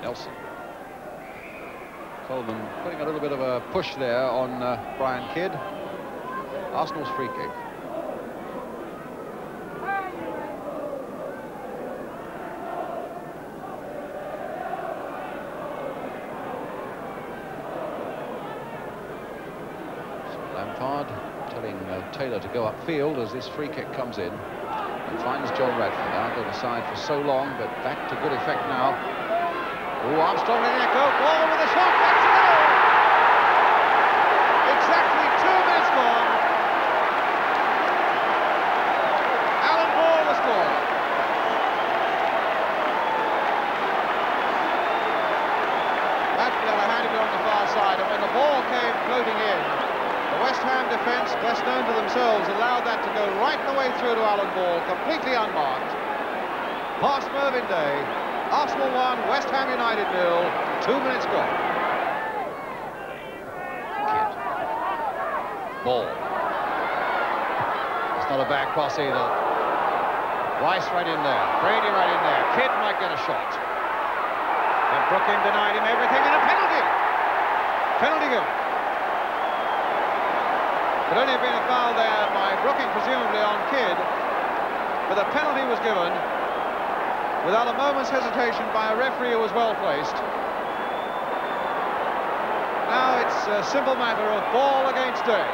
Nelson. Coleman putting a little bit of a push there on Brian Kidd. Arsenal's free kick. So Lampard telling Taylor to go upfield as this free kick comes in. And finds John Radford out on the side for so long, but back to good effect now. Oh, Armstrong in the echo, ball with a shot, back to goal! Exactly 2 minutes gone. Alan Ball was scored. Radford had it on the far side, and when the ball came floating in, the West Ham defence, best known to themselves, allowed that to go right the way through to Alan Ball, completely unmarked. Past Mervyn Day. Arsenal 1, West Ham United 0, 2 minutes gone. Kidd. Ball. It's not a bad cross either. Rice right in there, Brady right in there, Kidd might get a shot. But Brooking denied him everything, and a penalty! Penalty given. Could only have been a foul there by Brooking, presumably on Kidd, but the penalty was given without a moment's hesitation by a referee who was well placed. Now it's a simple matter of ball against Day.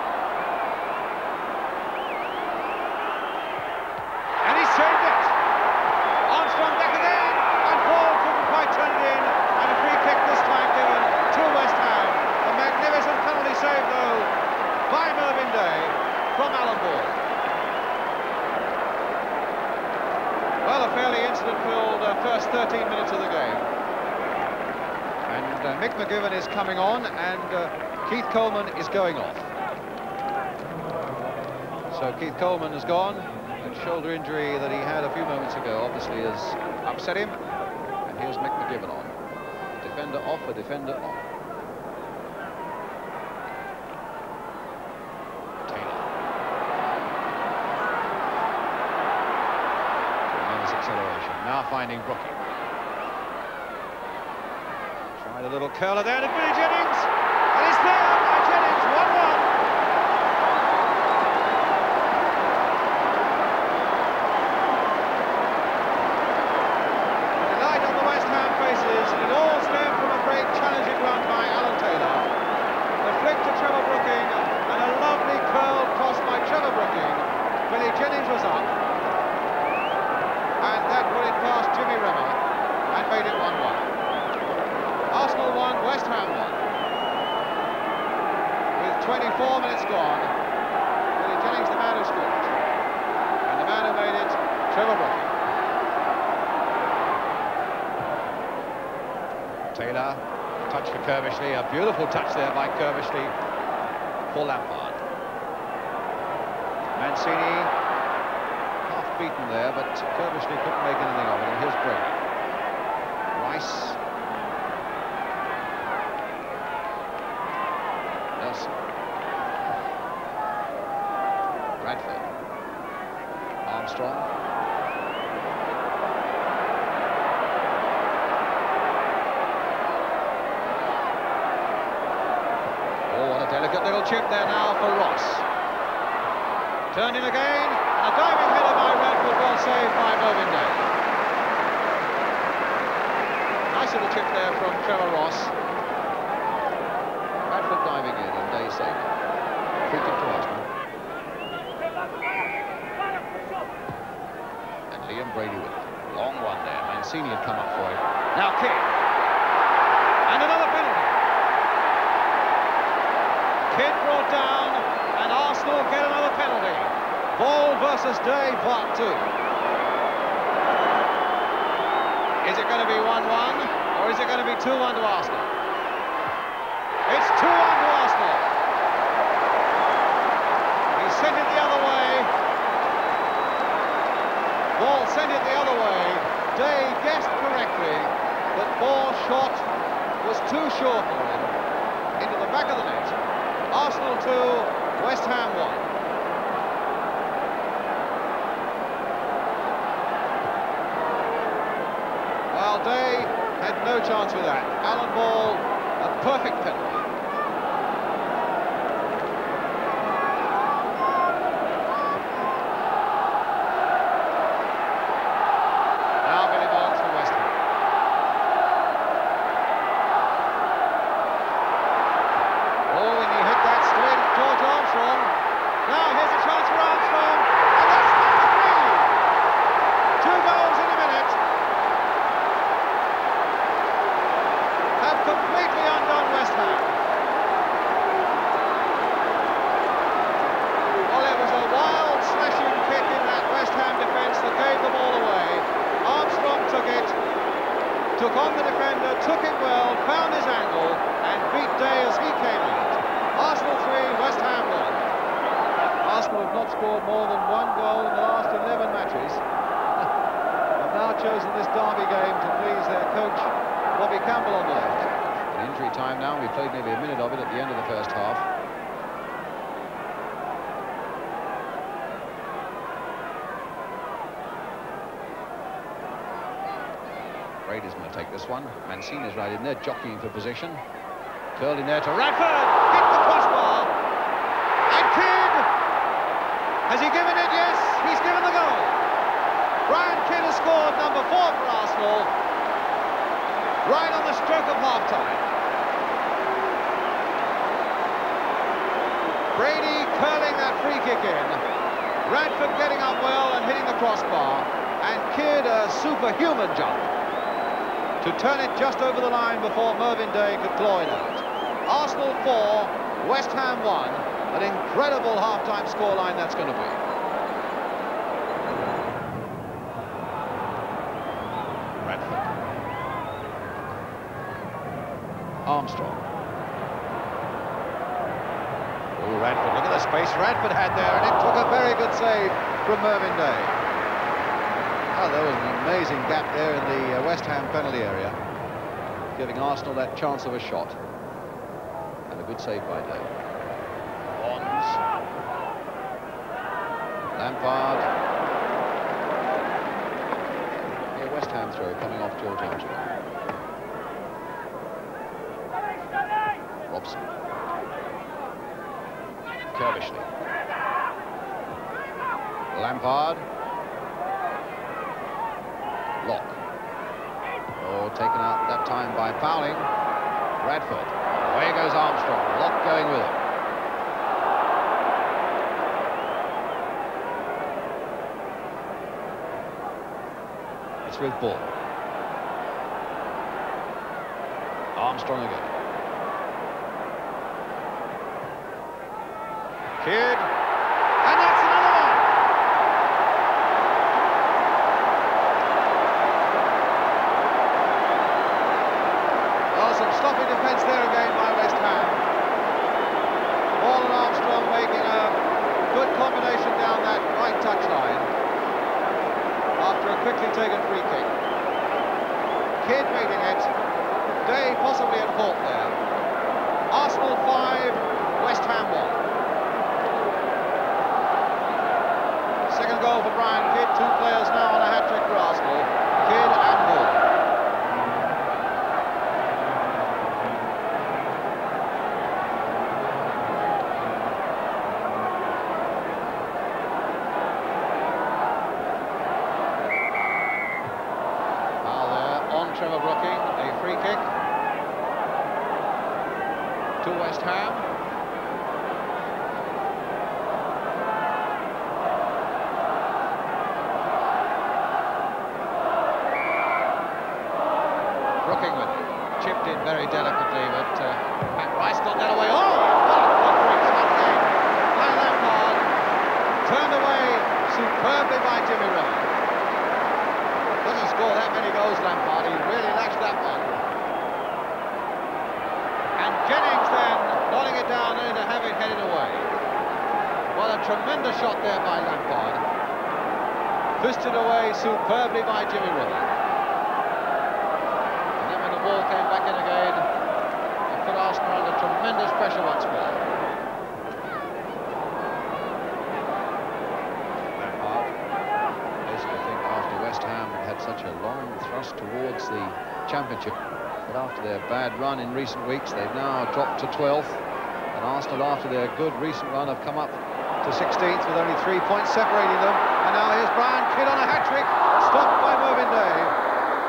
And he saved it! Armstrong back again, and Ball couldn't quite turn it in, and a free kick this time given to West Ham. A magnificent penalty save, though, by Mervyn Day from Alan Ball. Well, a fairly incident-filled first 13 minutes of the game. And Mick McGivern is coming on, and Keith Coleman is going off. So Keith Coleman has gone. That shoulder injury that he had a few moments ago obviously has upset him. And here's Mick McGivern on. A defender off, a defender on. Now finding Brooking. Tried a little curler there to Billy Jennings, and it's there by Jennings, 1-1. The light on the West Ham faces, and it all stemmed from a great challenging run by Alan Taylor. The flick to Trevor Brooking, and a lovely curled cross by Trevor Brooking. Billy Jennings was up. And that put it past Jimmy Rimmer and made it 1-1. Arsenal 1, West Ham 1. With 24 minutes gone, Billy Jennings the man who scored. And the man who made it, Trevor Brooking. Taylor, touch for Kerbishley, a beautiful touch there by Kerbishley for Lampard. Mancini beaten there, but Kerbishley couldn't make anything of it, and here's Brady. Rice. Nelson. Radford. Armstrong. Oh, what a delicate little chip there now for Ross. Turned in again. A diving header by Radford, well saved by Mervyn Day. Nice little chip there from Trevor Ross. Radford diving in and Day saved it. Free kick to Arsenal. And Liam Brady with it. Long one there. Mancini had come up for it. Now kick. And another penalty. Kidd brought down, and Arsenal get another penalty. Ball versus Day, part 2. Is it going to be 1-1, or is it going to be 2-1 to Arsenal? It's 2-1 to Arsenal. He sent it the other way. Ball sent it the other way. Day guessed correctly that Ball's shot was too short for him. Into the back of the net. Arsenal 2, West Ham 1. Day had no chance with that. Alan Ball, a perfect penalty. Now Billy Bonds for West Ham. Oh, and he hit that straight at George Armstrong. Now here's a chance for Armstrong, and that's number 3. 2 goals in a minute have completely undone West Ham. Well, it was a wild slashing kick in that West Ham defence that gave the ball away. Armstrong took it, took on the defender, took it well, found his angle, and beat Day as he came out. Arsenal 3, West Ham 1. Arsenal have not scored more than 1 goal in the last 11 matches. Have now chosen this derby game to please their coach, Bobby Campbell, on the left. In injury time now, we played nearly a minute of it at the end of the first half. Brady's going to take this one. Mancini's right in there, jockeying for position. Curled in there to Radford, hit the crossbar. And Kidd! Has he given it? Yes, he's given the goal. Brian Kidd has scored number 4 for Arsenal, right on the stroke of half-time. Brady curling that free kick in. Radford getting up well and hitting the crossbar. And Kidd a superhuman jump to turn it just over the line before Mervyn Day could claw it out. Arsenal 4, West Ham 1. An incredible half-time scoreline that's going to be. Radford. Armstrong. Oh, Radford, look at the space Radford had there, and it took a very good save from Mervyn Day. Oh, there was an amazing gap there in the West Ham penalty area, giving Arsenal that chance of a shot. And a good save by Day. Bonds. Lampard. A West Ham throw coming off George Armstrong. Robson. Kerbishley. Lampard. Locke. Oh, taken out that time by fouling. Radford. Away goes Armstrong. Locke going with him. It's with Ball. Armstrong again. Kidd. And that's another one. Well, some sloppy defence there again by West Ham. Ball and Armstrong making a good combination down that right touchline after a quickly taken free kick. Kidd meeting it. Day possibly at fault there. Arsenal 5, West Ham 1. Second goal for Brian Kidd. 2 players now on a hat-trick for Arsenal. Kidd and Ball. Now there on Trevor Brooking, a free kick to West Ham. Brooking with it. Chipped in very delicately, but Pat Rice got that away. Oh, what a conquering shot again by Lampard. Turned away superbly by Jimmy Ryan. Doesn't score that many goals, Lampard. He really lashed that one. And Jennings then nodding it down and to have it headed away. What a tremendous shot there by Lampard. Twisted away superbly by Jimmy Ryan. Ball came back in again and put Arsenal under tremendous pressure once more. Lampard, basically, I think after West Ham had such a long thrust towards the championship. But after their bad run in recent weeks, they've now dropped to 12th. And Arsenal, after their good recent run, have come up to 16th with only 3 points separating them. And now here's Brian Kidd on a hat-trick, stopped by Mervyn Day.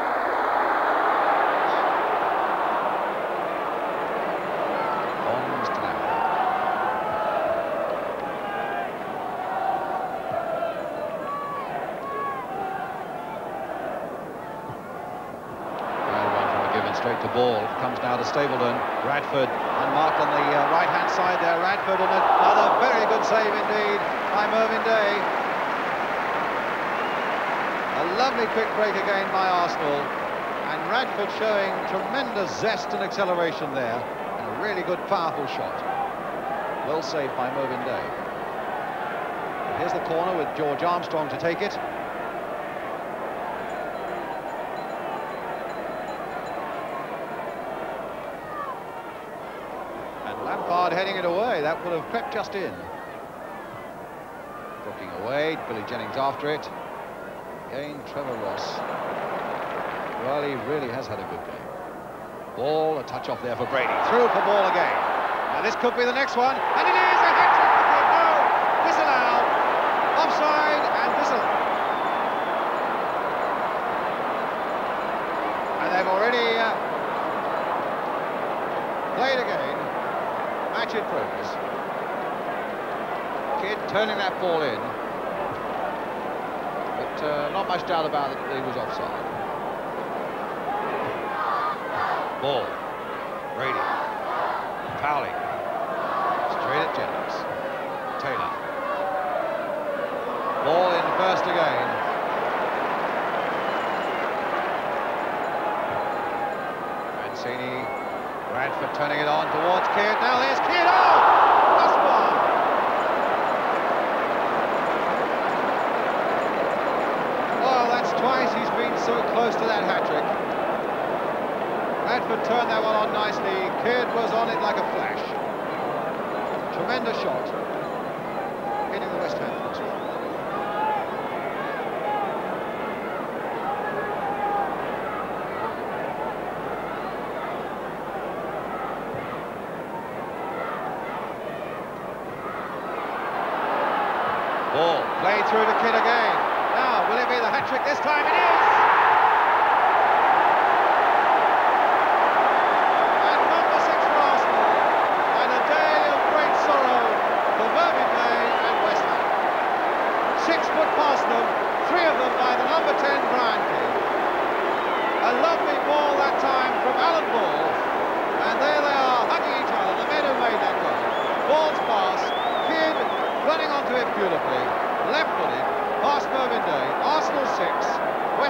Straight to ball, comes now to Stapleton. Radford unmarked on the right-hand side there. Radford, and another very good save indeed by Mervyn Day. A lovely quick break again by Arsenal, and Radford showing tremendous zest and acceleration there, and a really good, powerful shot. Well saved by Mervyn Day. Here's the corner with George Armstrong to take it. Lampard heading it away. That would have crept just in. Looking away, Billy Jennings after it. Again, Trevor Ross. Well, he really has had a good game. Ball, a touch off there for Brady. Through for ball again. Now this could be the next one, and it is a hat-trick. No, disallowed. Offside and disallowed. And they've already played again. Match in progress. Kidd turning that ball in, but not much doubt about it that he was offside. Ball. Brady. Fouling. Straight at Jennings. Taylor. Ball in first again. Mancini. Radford turning it on towards Kidd. Now here's Kidd. Oh! That's one. Well, that's twice he's been so close to that hat-trick. Radford turned that one on nicely. Kidd was on it like a flash. Tremendous shot. Hitting the West Ham as well. Ball played through to Kidd again. Now, will it be the hat-trick this time? It is! And number 6 for Arsenal. And a day of great sorrow for Mervyn Day and West Ham. 6 foot past them, 3 of them by the number 10 Brian Kidd. A lovely ball that time from Alan Ball. And there they are, hugging each other, the men who made that goal. Ball's pass, Kidd running onto it beautifully, left-footed, past Mervyn Day. Arsenal 6,